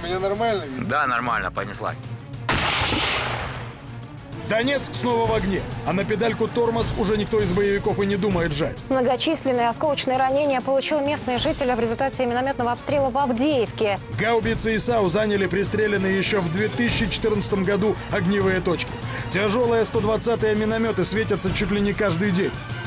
меня нормально? Да, нормально, понеслась. Донецк снова в огне, а на педальку тормоз уже никто из боевиков и не думает жать. Многочисленные осколочные ранения получил местный житель в результате минометного обстрела в Авдеевке. Гаубицы и САУ заняли пристреленные еще в 2014 году огневые точки. Тяжелые 120-е минометы светятся чуть ли не каждый день.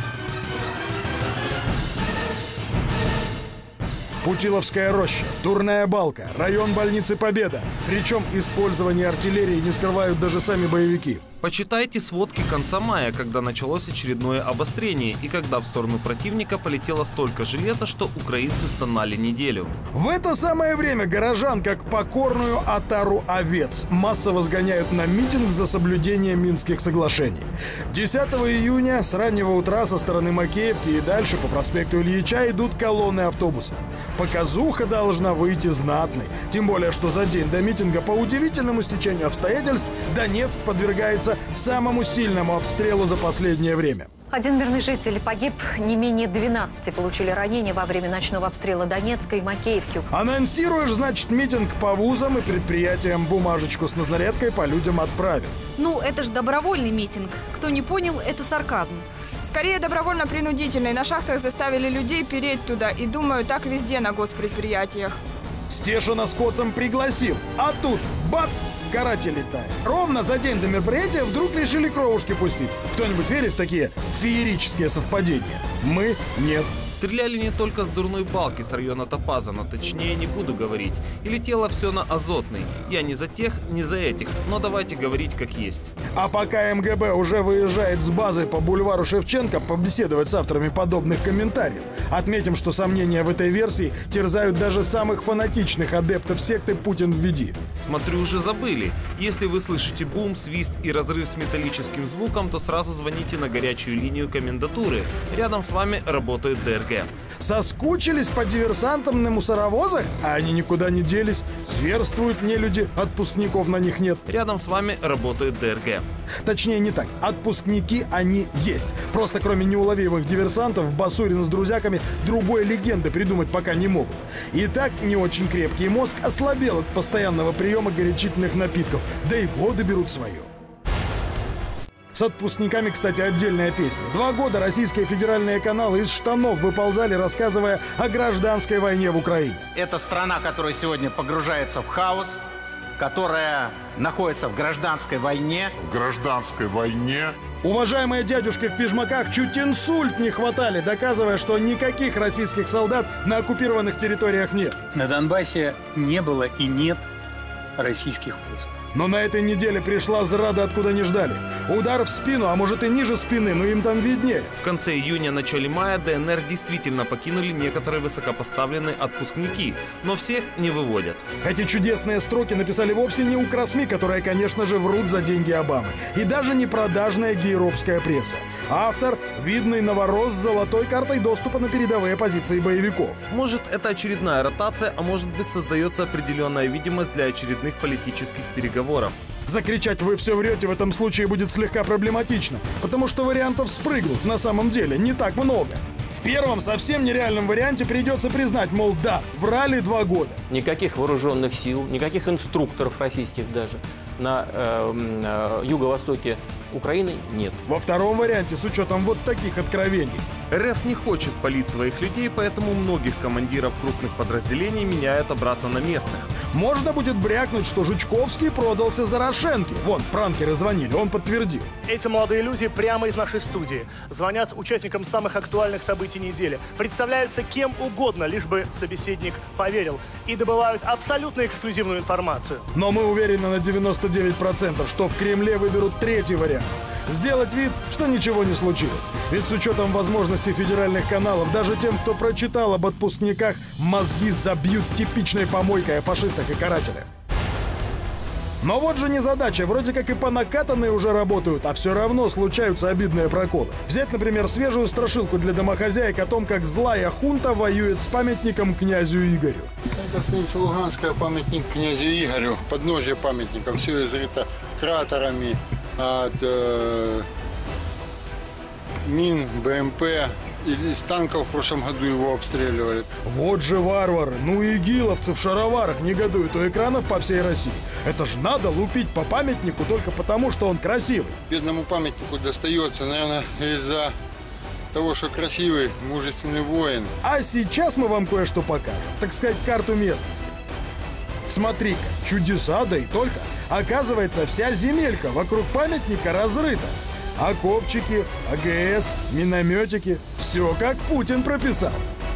Путиловская роща, Дурная Балка, район больницы Победа. Причем использование артиллерии не скрывают даже сами боевики. Почитайте сводки конца мая, когда началось очередное обострение и когда в сторону противника полетело столько железа, что украинцы стонали неделю. В это самое время горожан, как покорную отару овец, массово сгоняют на митинг за соблюдение Минских соглашений. 10 июня с раннего утра со стороны Макеевки и дальше по проспекту Ильича идут колонны автобусов. Показуха должна выйти знатной. Тем более, что за день до митинга по удивительному стечению обстоятельств Донецк подвергается самому сильному обстрелу за последнее время. Один мирный житель погиб, не менее 12 получили ранения во время ночного обстрела Донецка и Макеевки. Анонсируешь, значит, митинг по вузам и предприятиям, бумажечку с назнарядкой по людям отправят. Ну, это ж добровольный митинг. Кто не понял, это сарказм. Скорее добровольно-принудительный. На шахтах заставили людей переть туда. И думаю, так везде на госпредприятиях. Стешина с Коцем пригласил, а тут бац, каратель летает. Ровно за день до мероприятия вдруг решили кровушки пустить. Кто-нибудь верит в такие феерические совпадения? Мы нет. Стреляли не только с Дурной Балки, с района Топаза, но точнее не буду говорить. И летело все на Азотный. Я не за тех, не за этих, но давайте говорить как есть. А пока МГБ уже выезжает с базы по бульвару Шевченко побеседовать с авторами подобных комментариев, отметим, что сомнения в этой версии терзают даже самых фанатичных адептов секты «Путин введи». Смотрю, уже забыли. Если вы слышите бум, свист и разрыв с металлическим звуком, то сразу звоните на горячую линию комендатуры. Рядом с вами работает ДРГ. Соскучились по диверсантам на мусоровозах? А они никуда не делись. Зверствуют нелюди, отпускников на них нет. Рядом с вами работает ДРГ. Точнее, не так. Отпускники они есть. Просто кроме неуловимых диверсантов, Басурин с друзьяками другой легенды придумать пока не могут. И так не очень крепкий мозг ослабел от постоянного приема горячительных напитков. Да и годы берут свое. С отпускниками, кстати, отдельная песня. 2 года российские федеральные каналы из штанов выползали, рассказывая о гражданской войне в Украине. Это страна, которая сегодня погружается в хаос, которая находится в гражданской войне. В гражданской войне. Уважаемые дядюшки в пижмаках чуть инсульт не хватали, доказывая, что никаких российских солдат на оккупированных территориях нет. На Донбассе не было и нет российских войск. Но на этой неделе пришла зрада, откуда не ждали. Удар в спину, а может и ниже спины, но им там виднее. В конце июня, начале мая ДНР действительно покинули некоторые высокопоставленные отпускники, но всех не выводят. Эти чудесные строки написали вовсе не укросми, которые, конечно же, врут за деньги Обамы. И даже не продажная гейропская пресса. Автор – видный новорос с золотой картой доступа на передовые позиции боевиков. Может, это очередная ротация, а может быть, создается определенная видимость для очередных политических переговоров. Закричать «вы все врете» в этом случае будет слегка проблематично, потому что вариантов спрыгнуть на самом деле не так много. В первом, совсем нереальном варианте придется признать, мол, да, врали 2 года. Никаких вооруженных сил, никаких инструкторов российских даже на юго-востоке Украины нет. Во втором варианте, с учетом вот таких откровений, РФ не хочет палить своих людей, поэтому многих командиров крупных подразделений меняют обратно на местных. Можно будет брякнуть, что Жучковский продался Зарошенке. Вон, пранкеры звонили, он подтвердил. Эти молодые люди прямо из нашей студии звонят участникам самых актуальных событий недели, представляются кем угодно, лишь бы собеседник поверил, и добывают абсолютно эксклюзивную информацию. Но мы уверены на 99%, что в Кремле выберут 3-й вариант. Сделать вид, что ничего не случилось. Ведь с учетом возможностей федеральных каналов, даже тем, кто прочитал об отпускниках, мозги забьют типичной помойкой о фашистах и карателях. Но вот же незадача, вроде как и по накатанной уже работают, а все равно случаются обидные проколы. Взять, например, свежую страшилку для домохозяек о том, как злая хунта воюет с памятником князю Игорю. Это снится Луганская, памятник князю Игорю, подножие памятника, все изрыто кратерами от мин, БМП, из танков в прошлом году его обстреливали. Вот же варвары. Ну и игиловцы в шароварах негодуют у экранов по всей России. Это ж надо лупить по памятнику только потому, что он красивый. Бедному памятнику достается, наверное, из-за того, что красивый, мужественный воин. А сейчас мы вам кое-что покажем. Так сказать, карту местности. Смотри-ка, чудеса, да и только. Оказывается, вся земелька вокруг памятника разрыта. Окопчики, АГС, минометики. Все как Путин прописал.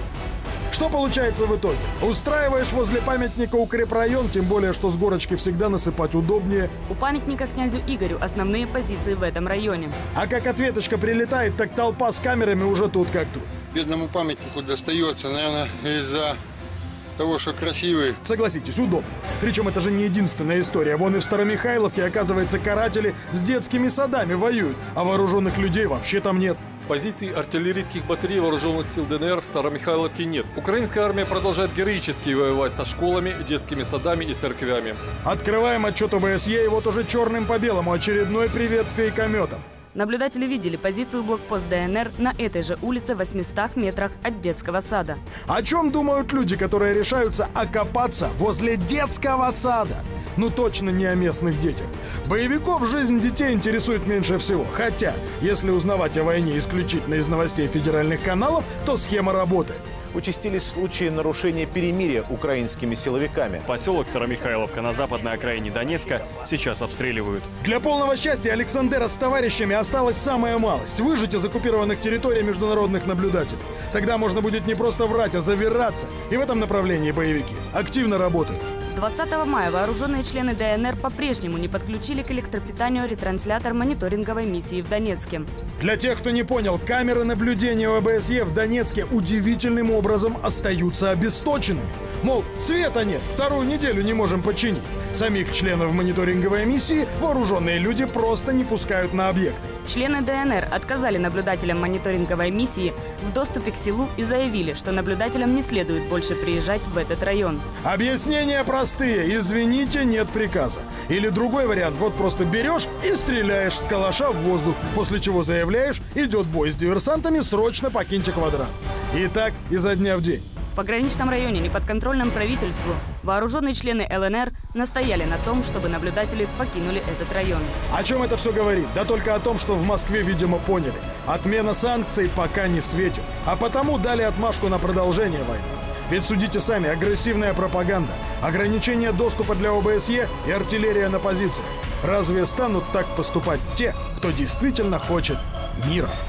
Что получается в итоге? Устраиваешь возле памятника укрепрайон, тем более, что с горочки всегда насыпать удобнее. У памятника князю Игорю основные позиции в этом районе. А как ответочка прилетает, так толпа с камерами уже тут как тут. Бедному памятнику достается, наверное, из-за того, что красивый. Согласитесь, удобно. Причем это же не единственная история. Вон и в Старомихайловке, оказывается, каратели с детскими садами воюют, а вооруженных людей вообще там нет. Позиций артиллерийских батарей вооруженных сил ДНР в Старомихайловке нет. Украинская армия продолжает героически воевать со школами, детскими садами и церквями. Открываем отчет ОБСЕ, и вот уже черным по белому очередной привет фейкометам. Наблюдатели видели позицию блокпост ДНР на этой же улице в 800 метрах от детского сада. О чем думают люди, которые решаются окопаться возле детского сада? Ну точно не о местных детях. Боевиков жизнь детей интересует меньше всего. Хотя, если узнавать о войне исключительно из новостей федеральных каналов, то схема работает. Участились случаи нарушения перемирия украинскими силовиками. Поселок Старомихайловка на западной окраине Донецка сейчас обстреливают. Для полного счастья Александера с товарищами осталась самая малость – выжить из оккупированных территорий международных наблюдателей. Тогда можно будет не просто врать, а завираться. И в этом направлении боевики активно работают. С 20 мая вооруженные члены ДНР по-прежнему не подключили к электропитанию ретранслятор мониторинговой миссии в Донецке. Для тех, кто не понял, камеры наблюдения ОБСЕ в Донецке удивительным образом остаются обесточенными. Мол, света нет, вторую неделю не можем починить. Самих членов мониторинговой миссии вооруженные люди просто не пускают на объекты. Члены ДНР отказали наблюдателям мониторинговой миссии в доступе к селу и заявили, что наблюдателям не следует больше приезжать в этот район. Объяснения простые. Извините, нет приказа. Или другой вариант. Вот просто берешь и стреляешь с калаша в воздух, после чего заявляешь, идет бой с диверсантами, срочно покиньте квадрат. И так изо дня в день. В пограничном районе, неподконтрольном правительству, вооруженные члены ЛНР настояли на том, чтобы наблюдатели покинули этот район. О чем это все говорит? Да только о том, что в Москве, видимо, поняли. Отмена санкций пока не светит. А потому дали отмашку на продолжение войны. Ведь судите сами, агрессивная пропаганда, ограничение доступа для ОБСЕ и артиллерия на позициях. Разве станут так поступать те, кто действительно хочет мира?